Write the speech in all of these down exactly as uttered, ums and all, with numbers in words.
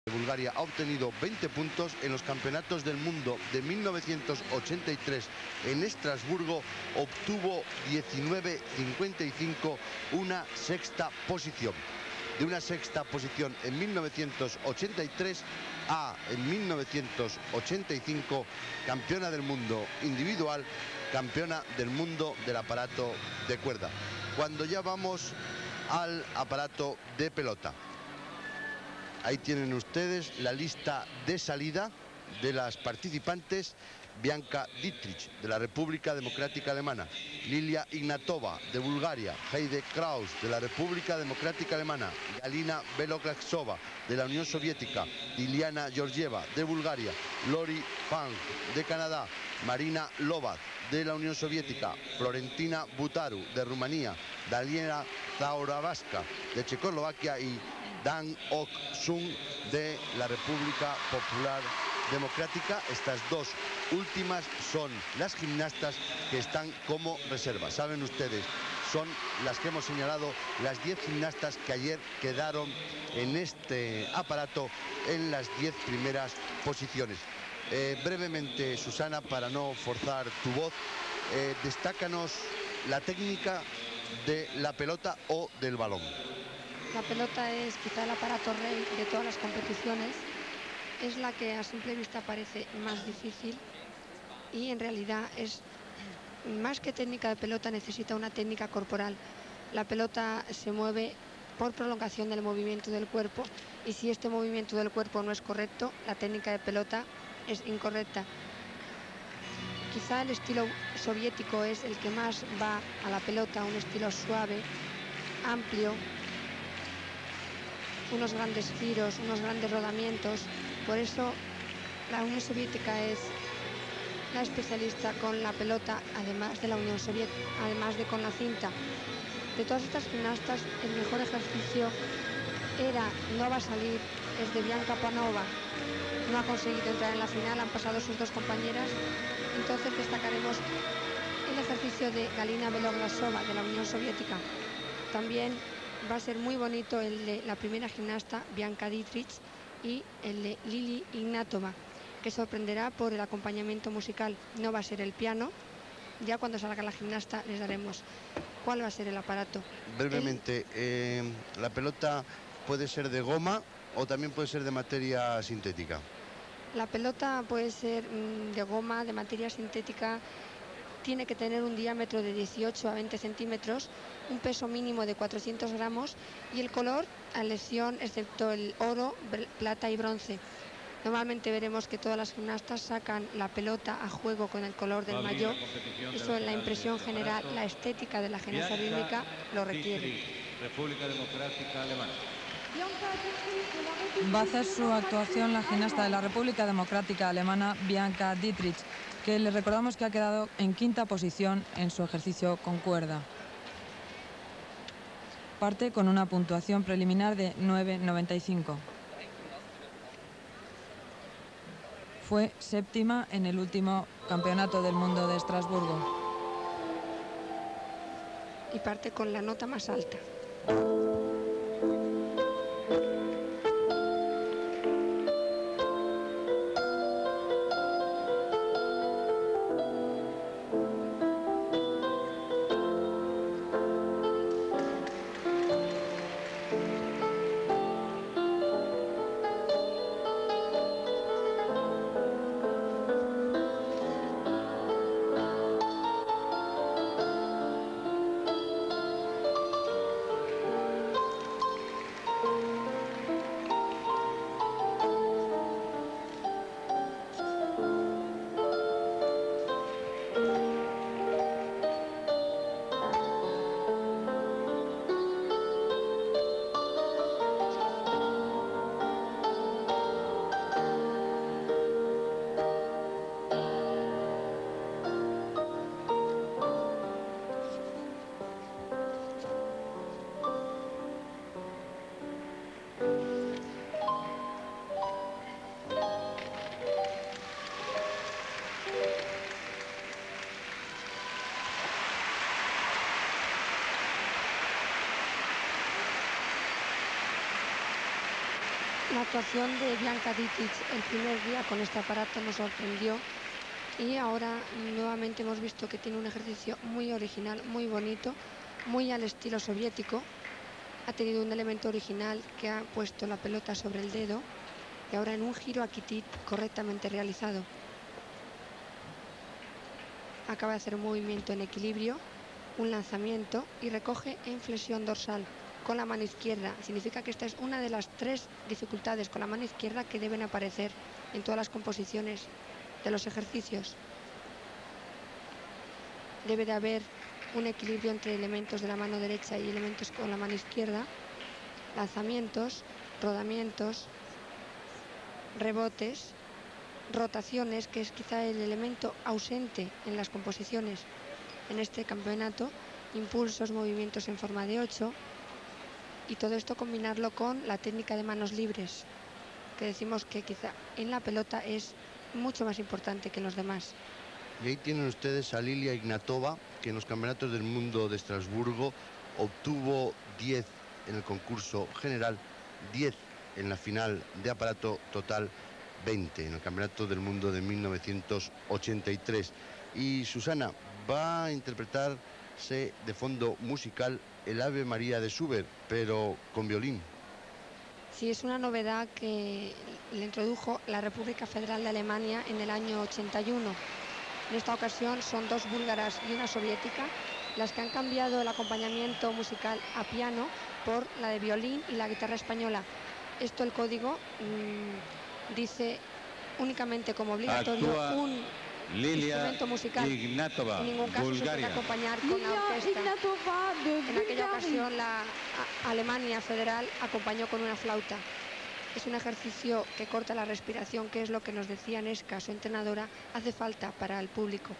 Bulgaria ha obtenido veinte puntos en los campeonatos del mundo de mil novecientos ochenta y tres en Estrasburgo, obtuvo diecinueve cincuenta y cinco, una sexta posición. De una sexta posición en mil novecientos ochenta y tres a en mil novecientos ochenta y cinco campeona del mundo individual, campeona del mundo del aparato de cuerda. Cuando ya vamos al aparato de pelota, ahí tienen ustedes la lista de salida de las participantes. Bianca Dietrich, de la República Democrática Alemana; Lilia Ignatova, de Bulgaria; Heide Kraus, de la República Democrática Alemana; Galina Beloglazova, de la Unión Soviética; Liliana Georgieva, de Bulgaria; Lori Fang, de Canadá; Marina Lovac, de la Unión Soviética; Florentina Butaru, de Rumanía; Daniela Zauravaska, de Checoslovaquia; y Dan Ok Sung, de la República Popular Democrática. Estas dos últimas son las gimnastas que están como reserva. Saben ustedes, son las que hemos señalado, las diez gimnastas que ayer quedaron en este aparato en las diez primeras posiciones. Eh, brevemente, Susana, para no forzar tu voz, eh, destácanos la técnica de la pelota o del balón. La pelota es quizá el aparato rey de todas las competiciones. Es la que a simple vista parece más difícil y en realidad es más que técnica de pelota, necesita una técnica corporal. La pelota se mueve por prolongación del movimiento del cuerpo, y si este movimiento del cuerpo no es correcto, la técnica de pelota es incorrecta. Quizá el estilo soviético es el que más va a la pelota, un estilo suave, amplio, unos grandes giros, unos grandes rodamientos. Por eso la Unión Soviética es la especialista con la pelota, además de la Unión Soviética, además de con la cinta. De todas estas gimnastas, el mejor ejercicio era No va a salir, es de Bianca Panova. No ha conseguido entrar en la final, han pasado sus dos compañeras. Entonces destacaremos el ejercicio de Galina Beloglazova, de la Unión Soviética. También va a ser muy bonito el de la primera gimnasta, Bianca Dietrich, y el de Lili Ignatova, que sorprenderá por el acompañamiento musical. No va a ser el piano. Ya cuando salga la gimnasta les daremos cuál va a ser el aparato. Brevemente, el... eh, la pelota puede ser de goma o también puede ser de materia sintética. La pelota puede ser mmm, de goma, de materia sintética. Tiene que tener un diámetro de dieciocho a veinte centímetros, un peso mínimo de cuatrocientos gramos y el color a elección, excepto el oro, plata y bronce. Normalmente veremos que todas las gimnastas sacan la pelota a juego con el color del maillot. Eso en la impresión general, la estética de la gimnasia rítmica lo requiere. República Democrática Alemana. Va a hacer su actuación la gimnasta de la República Democrática Alemana, Bianca Dietrich, que les recordamos que ha quedado en quinta posición en su ejercicio con cuerda. Parte con una puntuación preliminar de nueve noventa y cinco. Fue séptima en el último Campeonato del Mundo de Estrasburgo. Y parte con la nota más alta. La actuación de Bianca Dietrich el primer día con este aparato nos sorprendió y ahora nuevamente hemos visto que tiene un ejercicio muy original, muy bonito, muy al estilo soviético. Ha tenido un elemento original que ha puesto la pelota sobre el dedo y ahora en un giro Akitit correctamente realizado. Acaba de hacer un movimiento en equilibrio, un lanzamiento y recoge en flexión dorsal con la mano izquierda. Significa que esta es una de las tres dificultades con la mano izquierda que deben aparecer en todas las composiciones de los ejercicios. Debe de haber un equilibrio entre elementos de la mano derecha y elementos con la mano izquierda, lanzamientos, rodamientos, rebotes, rotaciones, que es quizá el elemento ausente en las composiciones en este campeonato, impulsos, movimientos en forma de ocho, y todo esto combinarlo con la técnica de manos libres, que decimos que quizá en la pelota es mucho más importante que en los demás. Y ahí tienen ustedes a Lilia Ignatova, que en los campeonatos del mundo de Estrasburgo obtuvo diez en el concurso general, diez en la final de aparato, total veinte en el campeonato del mundo de mil novecientos ochenta y tres. Y Susana va a interpretarse de fondo musical el Ave María de Schubert, pero con violín. Sí, es una novedad que le introdujo la República Federal de Alemania en el año ochenta y uno. En esta ocasión son dos búlgaras y una soviética las que han cambiado el acompañamiento musical a piano por la de violín y la guitarra española. Esto el código mmm, dice únicamente como obligatorio Actúa un Lilia instrumento musical. Ignatova, En ningún caso Bulgaria. se puede acompañar con la orquesta. En aquella ocasión la Alemania Federal acompañó con una flauta. Es un ejercicio que corta la respiración, que es lo que nos decía Neska, su entrenadora, hace falta para el público.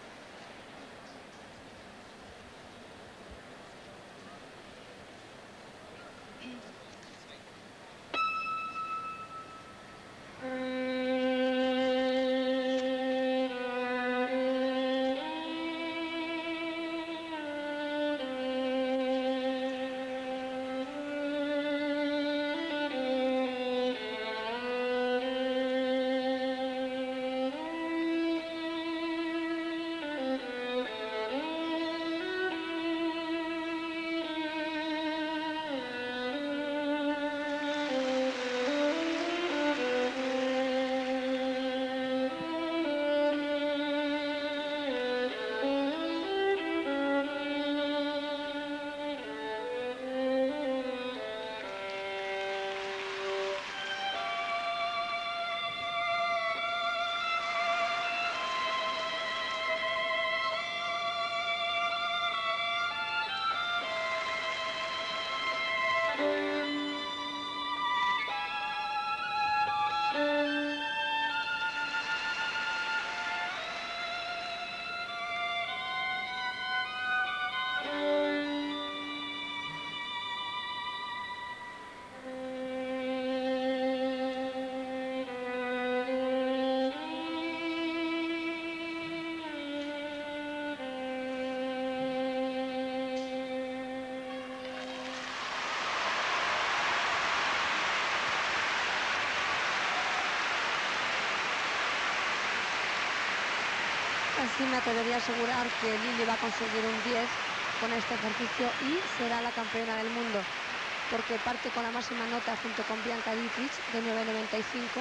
Así me atrevería a asegurar que Lili va a conseguir un diez con este ejercicio y será la campeona del mundo, porque parte con la máxima nota junto con Bianca Dietrich de nueve noventa y cinco.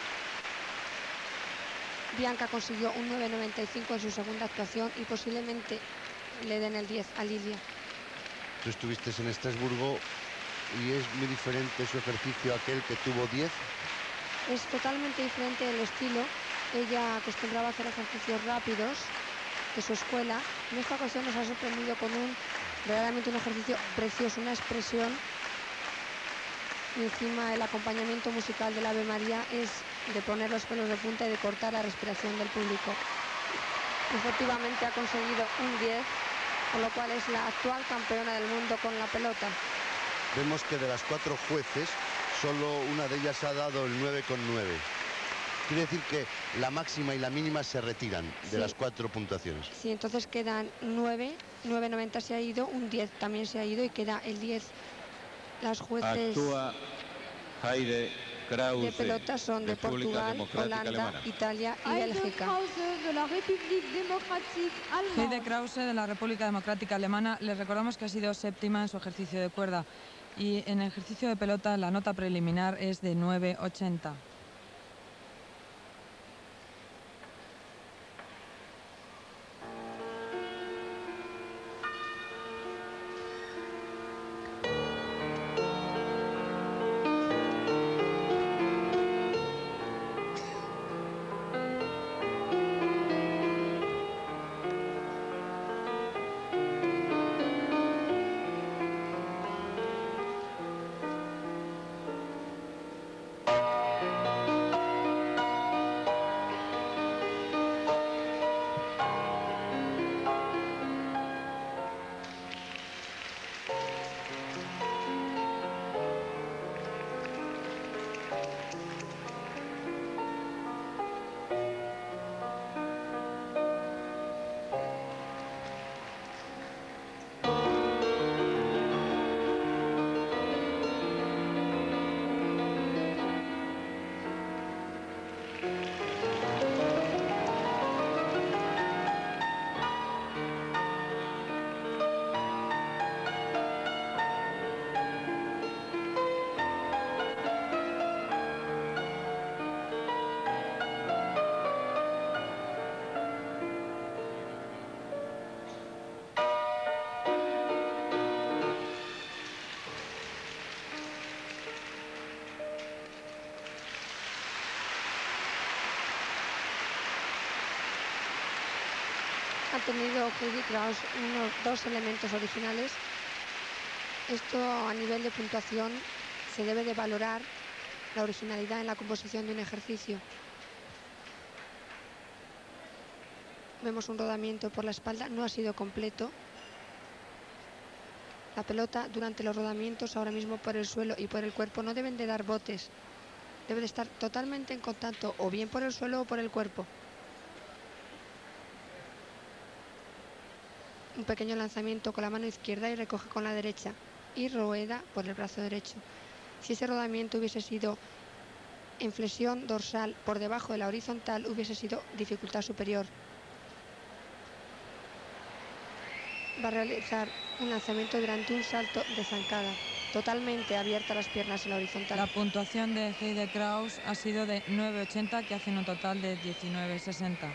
Bianca consiguió un nueve noventa y cinco en su segunda actuación y posiblemente le den el diez a Lilia. Tú estuviste en Estrasburgo y es muy diferente su ejercicio a aquel que tuvo diez. Es totalmente diferente el estilo. Ella acostumbraba a hacer ejercicios rápidos de su escuela. En esta ocasión nos ha sorprendido con un realmente un ejercicio precioso, una expresión. Y encima el acompañamiento musical del Ave María es de poner los pelos de punta y de cortar la respiración del público. Efectivamente ha conseguido un diez, con lo cual es la actual campeona del mundo con la pelota. Vemos que de las cuatro jueces, solo una de ellas ha dado el nueve con nueve. Quiere decir que la máxima y la mínima se retiran de Sí. las cuatro puntuaciones. Sí, entonces quedan nueve, nueve noventa se ha ido, un diez también se ha ido y queda el diez. Las jueces... Actúa Haide Krause, de pelota son de República Portugal, Democrática Holanda, Alemana. Italia y Heide Bélgica. Krause de la République démocratique Heide allemande. Krause, de la República Democrática Alemana, les recordamos que ha sido séptima en su ejercicio de cuerda y en el ejercicio de pelota la nota preliminar es de nueve ochenta. Ha tenido Heidi Krause unos dos elementos originales. Esto a nivel de puntuación se debe de valorar la originalidad en la composición de un ejercicio. Vemos un rodamiento por la espalda, no ha sido completo. La pelota durante los rodamientos ahora mismo por el suelo y por el cuerpo no deben de dar botes. Debe de estar totalmente en contacto o bien por el suelo o por el cuerpo. Un pequeño lanzamiento con la mano izquierda y recoge con la derecha y rueda por el brazo derecho. Si ese rodamiento hubiese sido en flexión dorsal por debajo de la horizontal, hubiese sido dificultad superior. Va a realizar un lanzamiento durante un salto de zancada, totalmente abierta las piernas en la horizontal. La puntuación de Heide Krause ha sido de nueve ochenta, que hacen un total de diecinueve sesenta.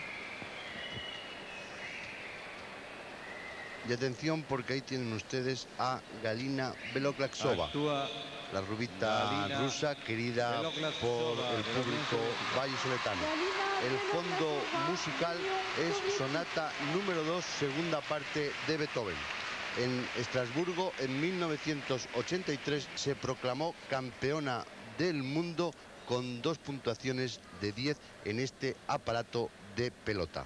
Y atención, porque ahí tienen ustedes a Galina Beloglazova, Actúa la rubita Galina rusa querida Beloglazova, por el público vallisoletano. El fondo musical es Sonata número dos, segunda parte de Beethoven. En Estrasburgo, en mil novecientos ochenta y tres, se proclamó campeona del mundo con dos puntuaciones de diez en este aparato de pelota.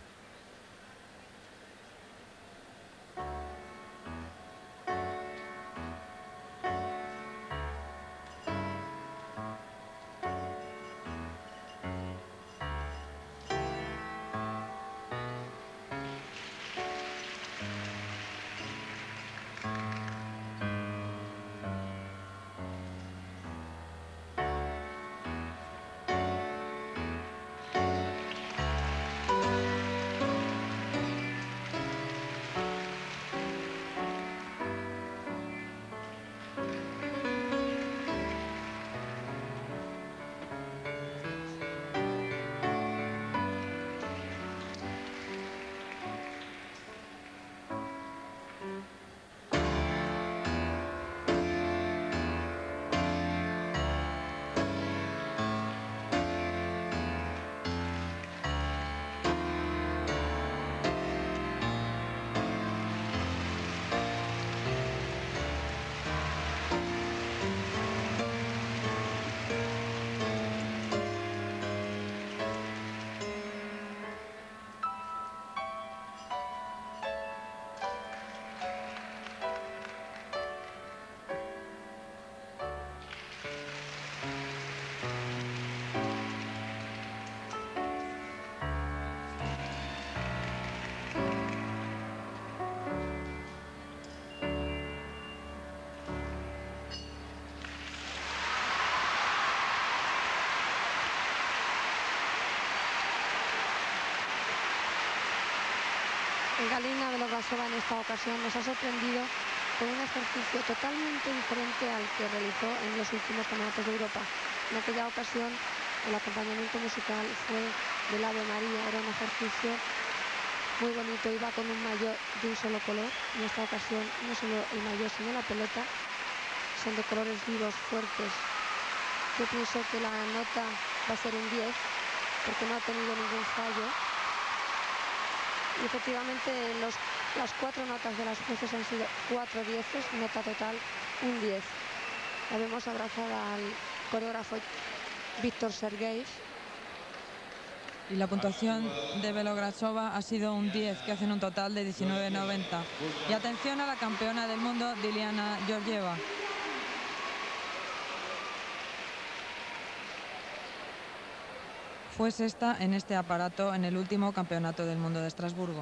Galina Belobrasova en esta ocasión nos ha sorprendido con un ejercicio totalmente diferente al que realizó en los últimos campeonatos de Europa. En aquella ocasión el acompañamiento musical fue del Ave María, era un ejercicio muy bonito, iba con un maillot de un solo color. En esta ocasión no solo el maillot sino la pelota son de colores vivos, fuertes. Yo pienso que la nota va a ser un diez porque no ha tenido ningún fallo. Y efectivamente los, las cuatro notas de las jueces han sido cuatro dieces, nota total un diez. La vemos abrazada al coreógrafo Víctor Sergeev. Y la puntuación de Belobrasova ha sido un diez, que hacen un total de diecinueve noventa. Y atención a la campeona del mundo, Diliana Georgieva. Fue sexta en este aparato en el último campeonato del mundo de Estrasburgo.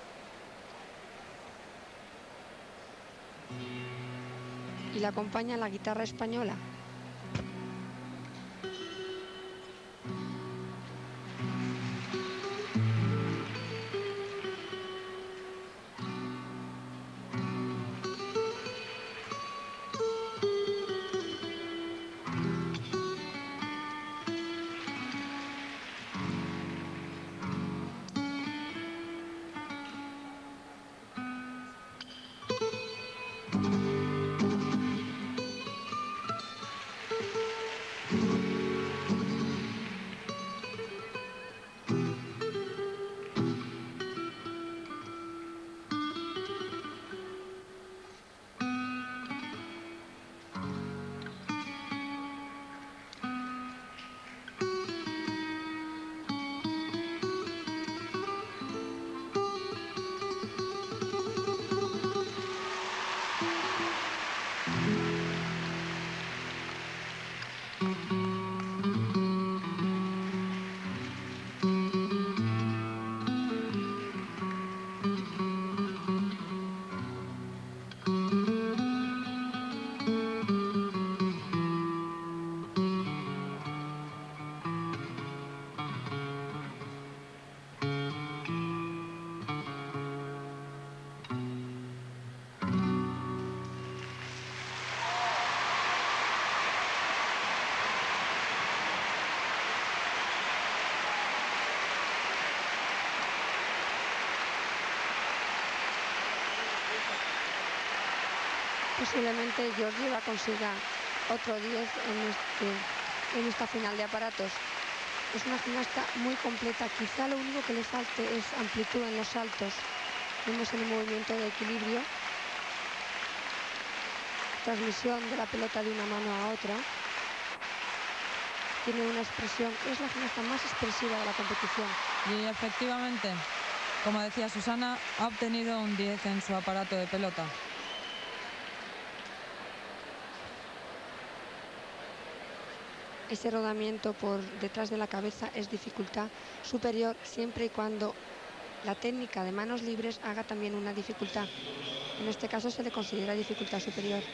Y la acompaña la guitarra española. Posiblemente Georgieva consiga otro diez en, este, en esta final de aparatos. Es una gimnasta muy completa, quizá lo único que le falte es amplitud en los saltos. Vemos el movimiento de equilibrio, transmisión de la pelota de una mano a otra. Tiene una expresión, es la gimnasta más expresiva de la competición. Y efectivamente, como decía Susana, ha obtenido un diez en su aparato de pelota. Ese rodamiento por detrás de la cabeza es dificultad superior siempre y cuando la técnica de manos libres haga también una dificultad. En este caso se le considera dificultad superior.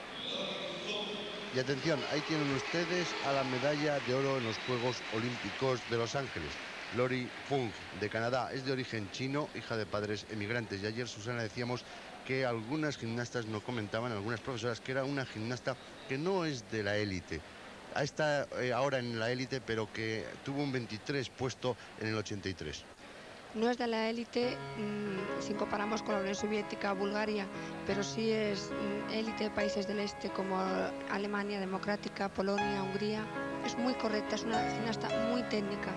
Y atención, ahí tienen ustedes a la medalla de oro en los Juegos Olímpicos de Los Ángeles. Lori Fung, de Canadá, es de origen chino, hija de padres emigrantes. Y ayer, Susana, decíamos que algunas gimnastas nos comentaban, algunas profesoras, que era una gimnasta que no es de la élite. Está eh, ahora en la élite, pero que tuvo un veintitrés puesto en el ochenta y tres. No es de la élite mmm, si comparamos con la Unión Soviética o Bulgaria, pero sí es mmm, élite de países del este como Alemania Democrática, Polonia, Hungría. Es muy correcta, es una gimnasta muy técnica.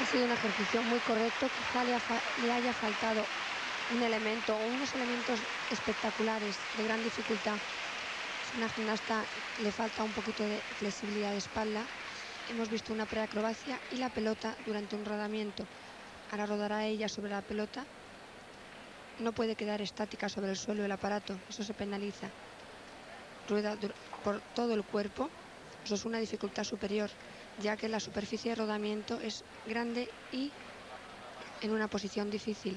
Ha sido un ejercicio muy correcto, quizá le, ha le haya faltado un elemento o unos elementos espectaculares de gran dificultad. Es una gimnasta, le falta un poquito de flexibilidad de espalda. Hemos visto una preacrobacia y la pelota durante un rodamiento. Ahora rodará ella sobre la pelota. No puede quedar estática sobre el suelo el aparato, eso se penaliza. Rueda por todo el cuerpo, eso es una dificultad superior, ya que la superficie de rodamiento es grande y en una posición difícil.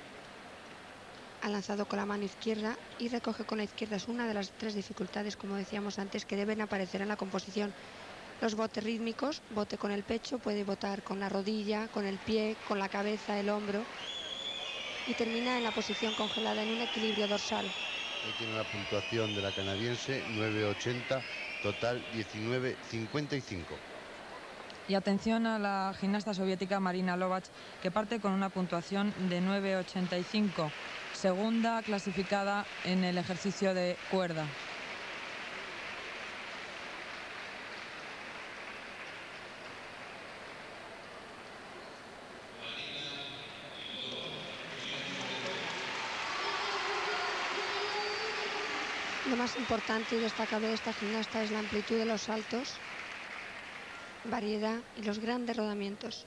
Ha lanzado con la mano izquierda y recoge con la izquierda. Es una de las tres dificultades, como decíamos antes, que deben aparecer en la composición. Los botes rítmicos, bote con el pecho, puede botar con la rodilla, con el pie, con la cabeza, el hombro. Y termina en la posición congelada, en un equilibrio dorsal. Ahí tiene la puntuación de la canadiense, nueve ochenta, total diecinueve cincuenta y cinco. Y atención a la gimnasta soviética Marina Lovac, que parte con una puntuación de nueve ochenta y cinco, segunda clasificada en el ejercicio de cuerda. Lo más importante y destacable de esta gimnasta es la amplitud de los saltos, variedad y los grandes rodamientos.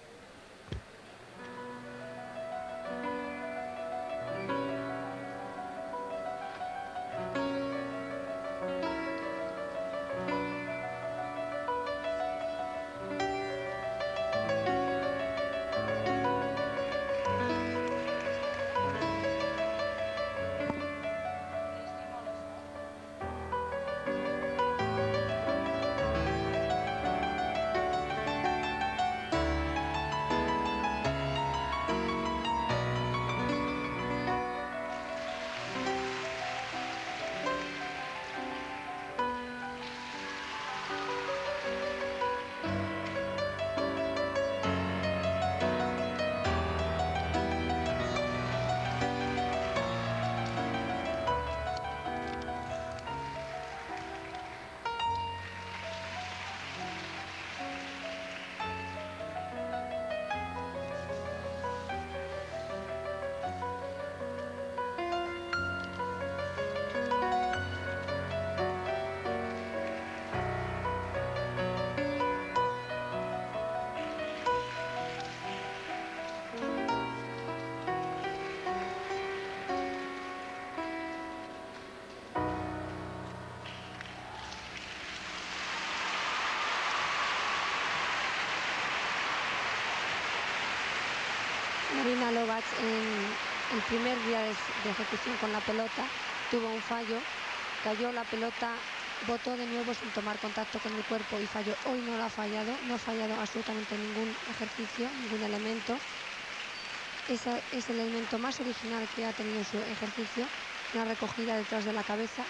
Marina Lovac en el primer día de, de ejecución con la pelota tuvo un fallo, cayó la pelota, botó de nuevo sin tomar contacto con el cuerpo y falló. Hoy no lo ha fallado, no ha fallado absolutamente ningún ejercicio, ningún elemento. Ese es el elemento más original que ha tenido su ejercicio, una recogida detrás de la cabeza,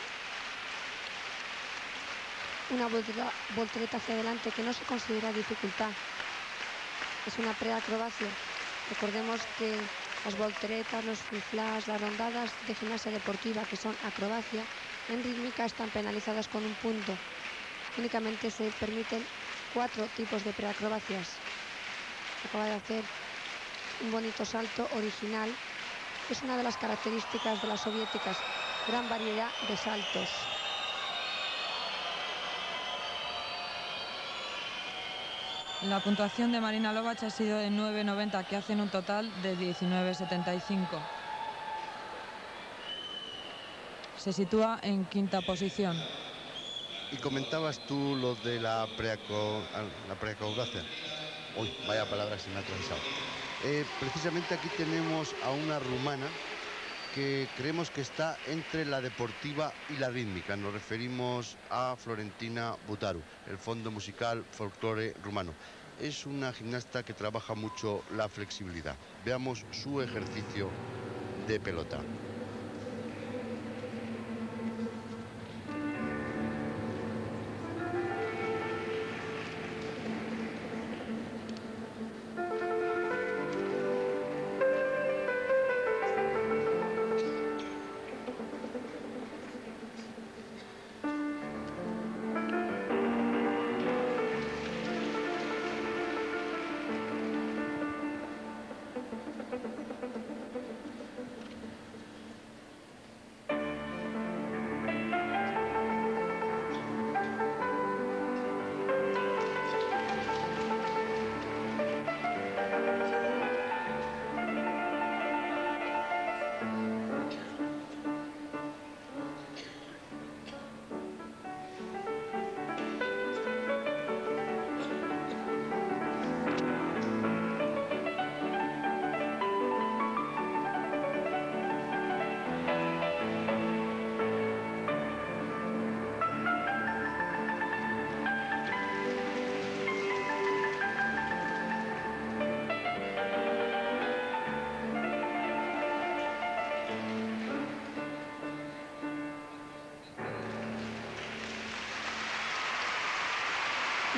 una voltereta hacia adelante que no se considera dificultad, es una preacrobacia. Recordemos que las volteretas, los flip-flaps, las rondadas de gimnasia deportiva, que son acrobacia, en rítmica están penalizadas con un punto. Únicamente se permiten cuatro tipos de preacrobacias. Acaba de hacer un bonito salto original. Es una de las características de las soviéticas, gran variedad de saltos. La puntuación de Marina Lovac ha sido de nueve noventa, que hacen un total de diecinueve setenta y cinco. Se sitúa en quinta posición. Y comentabas tú lo de la preacrobacia. Uy, vaya palabra, se me ha atravesado. Eh, precisamente aquí tenemos a una rumana que creemos que está entre la deportiva y la rítmica. Nos referimos a Florentina Butaru, el fondo musical folclore rumano. Es una gimnasta que trabaja mucho la flexibilidad. Veamos su ejercicio de pelota.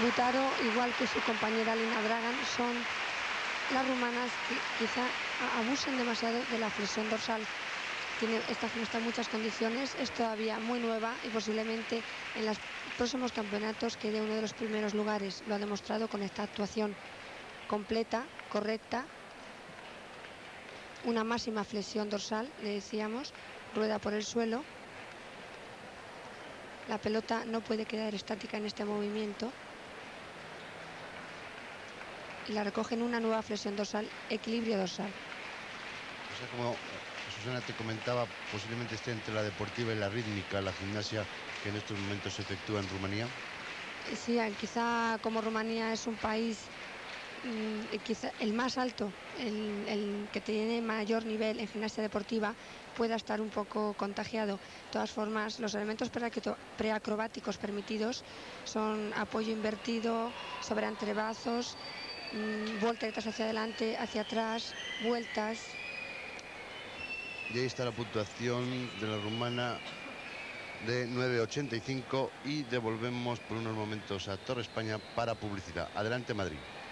Butaro, igual que su compañera Lina Dragan, son las rumanas que quizá abusan demasiado de la flexión dorsal. Tiene esta gimnasta muchas condiciones, es todavía muy nueva y posiblemente en los próximos campeonatos quede uno de los primeros lugares. Lo ha demostrado con esta actuación completa, correcta. Una máxima flexión dorsal, le decíamos, rueda por el suelo. La pelota no puede quedar estática en este movimiento. Y la recoge en una nueva flexión dorsal, equilibrio dorsal. O sea, como Susana te comentaba, posiblemente esté entre la deportiva y la rítmica, la gimnasia que en estos momentos se efectúa en Rumanía. Sí, quizá como Rumanía es un país mmm, quizá el más alto, el, el que tiene mayor nivel en gimnasia deportiva, pueda estar un poco contagiado. De todas formas, los elementos preacrobáticos permitidos son apoyo invertido sobre antebrazos, mmm, volteretas hacia adelante, hacia atrás, vueltas. Y ahí está la puntuación de la rumana de nueve ochenta y cinco y devolvemos por unos momentos a Torre España para publicidad. Adelante, Madrid.